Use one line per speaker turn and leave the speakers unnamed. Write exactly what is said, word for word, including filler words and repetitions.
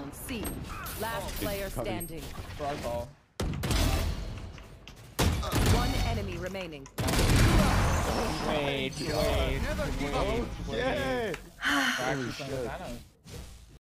down. C. Last player standing.
Frog ball.
One enemy remaining.
Wait, wait, wait, wait.
Yeah.
Practice on the Thanos.